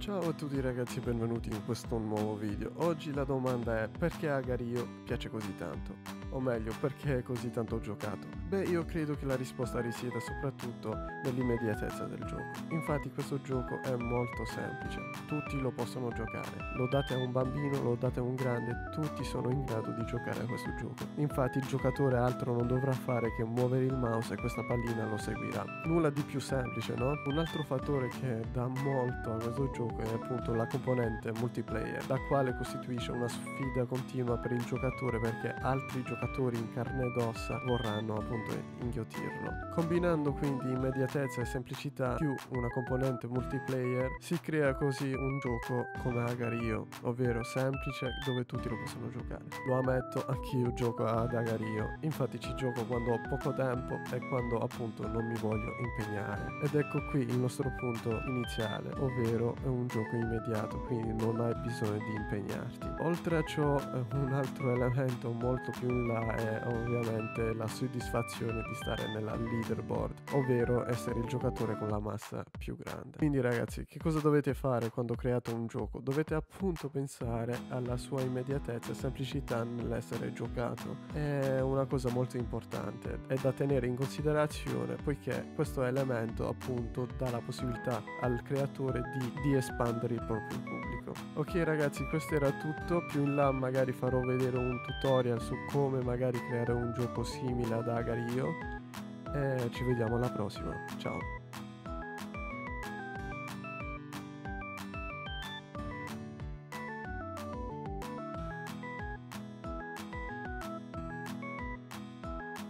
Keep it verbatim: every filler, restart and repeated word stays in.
Ciao a tutti ragazzi e benvenuti in questo nuovo video. Oggi la domanda è: perché Agario piace così tanto? O meglio, perché è così tanto giocato? Beh, io credo che la risposta risieda soprattutto nell'immediatezza del gioco. Infatti questo gioco è molto semplice, tutti lo possono giocare. Lo date a un bambino, lo date a un grande, tutti sono in grado di giocare a questo gioco. Infatti il giocatore altro non dovrà fare che muovere il mouse e questa pallina lo seguirà. Nulla di più semplice, no? Un altro fattore che dà molto a questo gioco è appunto la componente multiplayer, la quale costituisce una sfida continua per il giocatore perché altri giocatori in carne ed ossa vorranno appunto inghiotirlo. Combinando quindi immediatezza e semplicità più una componente multiplayer si crea così un gioco come Agario, ovvero semplice dove tutti lo possono giocare. Lo ammetto, anch'io gioco ad Agario, infatti ci gioco quando ho poco tempo e quando appunto non mi voglio impegnare. Ed ecco qui il nostro punto iniziale, ovvero è un gioco immediato, quindi non hai bisogno di impegnarti. Oltre a ciò, un altro elemento molto più in là è ovviamente la soddisfazione di stare nella leaderboard, ovvero essere il giocatore con la massa più grande. Quindi ragazzi, che cosa dovete fare quando create un gioco? Dovete appunto pensare alla sua immediatezza e semplicità nell'essere giocato. È una cosa molto importante, è da tenere in considerazione poiché questo elemento appunto dà la possibilità al creatore di, di espandere il proprio pubblico. Ok ragazzi, questo era tutto. Più in là magari farò vedere un tutorial su come magari creare un gioco simile ad Agario e ci vediamo alla prossima. Ciao.